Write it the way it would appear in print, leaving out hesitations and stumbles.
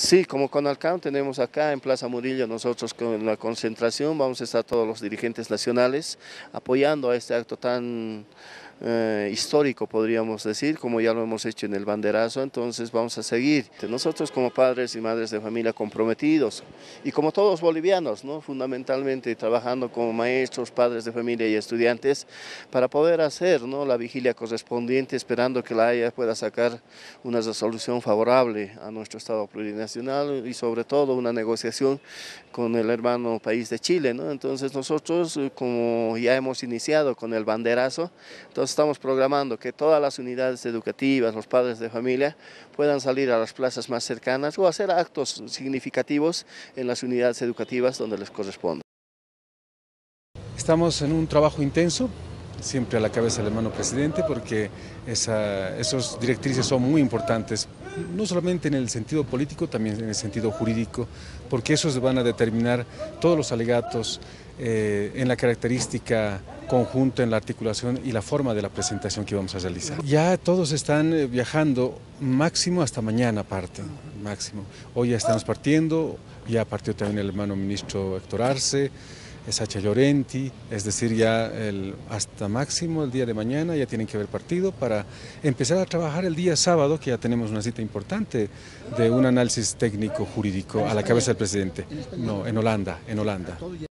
Sí, como CONALCAM tenemos acá en Plaza Murillo, nosotros con la concentración vamos a estar todos los dirigentes nacionales apoyando a este acto tan histórico, podríamos decir, como ya lo hemos hecho en el banderazo. Entonces vamos a seguir. Nosotros como padres y madres de familia comprometidos y como todos bolivianos, ¿no? Fundamentalmente trabajando como maestros, padres de familia y estudiantes para poder hacer, ¿no?, la vigilia correspondiente, esperando que la Haya pueda sacar una resolución favorable a nuestro Estado plurinacional y sobre todo una negociación con el hermano país de Chile, ¿no? Entonces nosotros, como ya hemos iniciado con el banderazo, entonces estamos programando que todas las unidades educativas, los padres de familia, puedan salir a las plazas más cercanas o hacer actos significativos en las unidades educativas donde les corresponda. Estamos en un trabajo intenso, siempre a la cabeza del hermano presidente, porque esas directrices son muy importantes, no solamente en el sentido político, también en el sentido jurídico, porque esos van a determinar todos los alegatos en la característica conjunta, en la articulación y la forma de la presentación que vamos a realizar. Ya todos están viajando, máximo hasta mañana parten, máximo. Hoy ya estamos partiendo, ya partió también el hermano ministro Héctor Arce, Sacha Llorenti, es decir, ya hasta máximo el día de mañana ya tienen que haber partido para empezar a trabajar el día sábado, que ya tenemos una cita importante de un análisis técnico jurídico a la cabeza del presidente. No, en Holanda.